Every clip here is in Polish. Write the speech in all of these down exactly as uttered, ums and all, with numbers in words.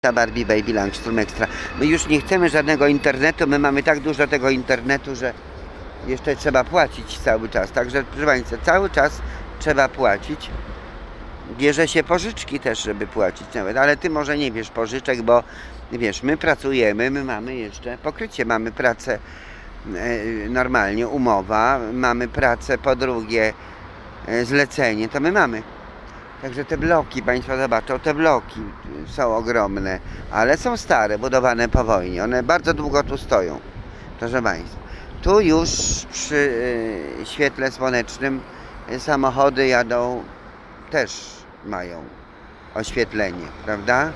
Ta Barbie Baby Langstrom Extra. My już nie chcemy żadnego internetu, my mamy tak dużo tego internetu, że jeszcze trzeba płacić cały czas. Także proszę Państwa, cały czas trzeba płacić. Bierze się pożyczki też, żeby płacić nawet, ale Ty może nie bierz pożyczek, bo wiesz, my pracujemy, my mamy jeszcze pokrycie, mamy pracę e, normalnie, umowa, mamy pracę, po drugie e, zlecenie, to my mamy. Także te bloki, Państwo zobaczą, te bloki są ogromne, ale są stare, budowane po wojnie, one bardzo długo tu stoją, proszę Państwa. Tu już przy e, świetle słonecznym e, samochody jadą, też mają oświetlenie, prawda?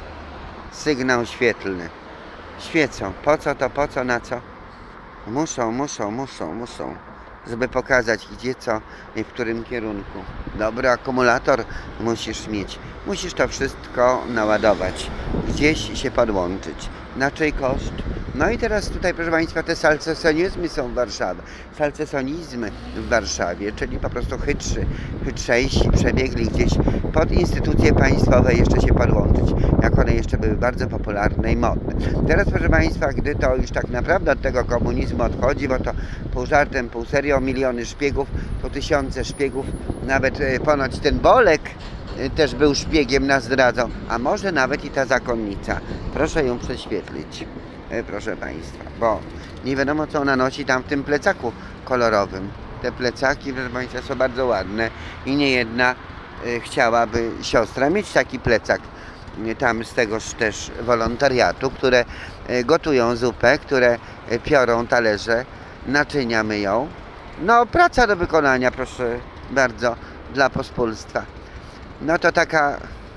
Sygnał świetlny. Świecą. Po co to, po co, na co? Muszą, muszą, muszą, muszą, żeby pokazać gdzie co i w którym kierunku. Dobry akumulator musisz mieć. Musisz to wszystko naładować. Gdzieś się podłączyć. Na czyj koszt? No i teraz tutaj, proszę Państwa, te salcesonizmy są w Warszawie. Salcesonizmy w Warszawie, czyli po prostu chytrzy, chytrzejsi, przebiegli gdzieś pod instytucje państwowe jeszcze się podłączyć, jak one jeszcze były bardzo popularne i modne. Teraz, proszę Państwa, gdy to już tak naprawdę od tego komunizmu odchodzi, bo to pół żartem, pół serio, miliony szpiegów, to tysiące szpiegów, nawet ponoć ten Bolek też był szpiegiem, nas zdradzał, a może nawet i ta zakonnica. Proszę ją prześwietlić, proszę Państwa, bo nie wiadomo co ona nosi tam w tym plecaku kolorowym. Te plecaki, proszę Państwa, są bardzo ładne i nie jedna chciałaby siostra mieć taki plecak tam z tegoż też wolontariatu, które gotują zupę, które piorą talerze, naczynia myją. No, praca do wykonania, proszę bardzo, dla pospólstwa. No to taka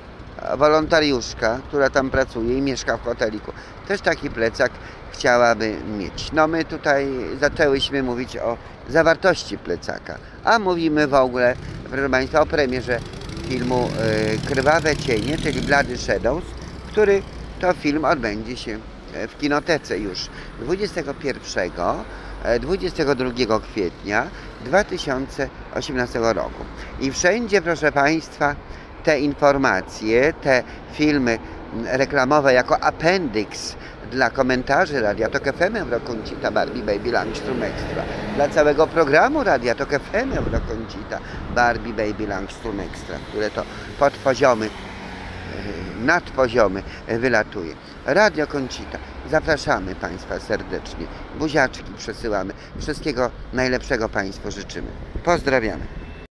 wolontariuszka, która tam pracuje i mieszka w hoteliku, też taki plecak chciałaby mieć. No my tutaj zaczęłyśmy mówić o zawartości plecaka, a mówimy w ogóle, proszę Państwa, o premierze filmu y, Krwawe Cienie, czyli Bloody Shadows, który to film odbędzie się w kinotece już dwudziestego pierwszego do dwudziestego drugiego kwietnia dwa tysiące osiemnastego roku. I wszędzie, proszę Państwa, te informacje, te filmy reklamowe jako appendix dla komentarzy Radia Tok F M Euroconsita Barbie Baby Langstrom Extra, dla całego programu Radia Tok F M Euroconsita Barbie Baby Langstrom Extra, które to podpoziomy, nadpoziomy wylatuje. Radio Concita. Zapraszamy Państwa serdecznie. Buziaczki przesyłamy. Wszystkiego najlepszego Państwu życzymy. Pozdrawiamy.